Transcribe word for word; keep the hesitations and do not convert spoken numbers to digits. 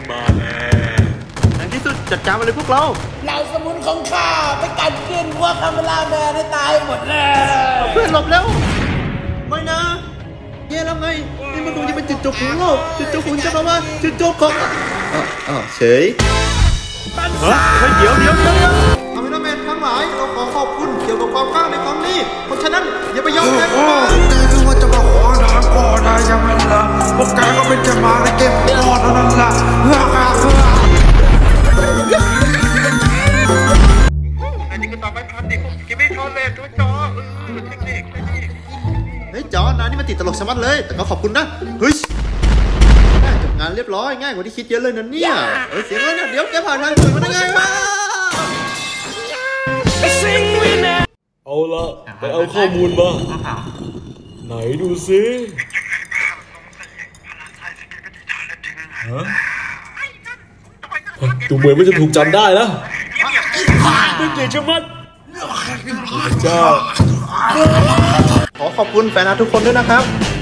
มาแล้วในที่สุดจัดการมาเลยพวกเราเหล่าสมุนของข้าไปกัดกินพวกคาเมล่าแมนให้ตายหมดแล้วเพื่อนหลบแล้วไม่นะแย่แล้วไงนี่มันคงจะเป็นจุดจบของโลกจุดจบของจักรวาลจุดจบของอ๋อเฉยเฮ้ยเดี๋ยวเดี๋ยวเดี๋ยวคาเมล่าแมนทั้งหลายเราขอขอบคุณเกี่ยวกับความกล้าในครั้งนี้เพราะฉะนั้นอย่าไปยอมแพ้พวกมันแกคือว่าจะมาขอทางก่อนได้ยังไงล่ะพวกแกก็เป็นแค่มาในเกมก่อนเท่านั้นล่ะเฮ้ยค่ะอันนี้ก็ตอบไม่ทันดิกินไม่ทันเลยตัวจอเทคนิคเทคนิคเฮ้ยจอนายนี่มันติดตลกสมัดเลยแต่ก็ขอบคุณนะเฮ้ยจบงานเรียบร้อยง่ายกว่าที่คิดเยอะเลยนะเนี่ยเฮ้ยเสียงอะไรเนี่ยเดี๋ยวแกผ่านทางอื่นมาได้ไงวะเอาละไปเอาข้อมูลมาไหนดูซิดูเหมือนว่าจะถูกจำได้แล้วไม่เก่งชะมัดเจ้าขอขอบคุณแฟนอาร์ตทุกคนด้วยนะครับ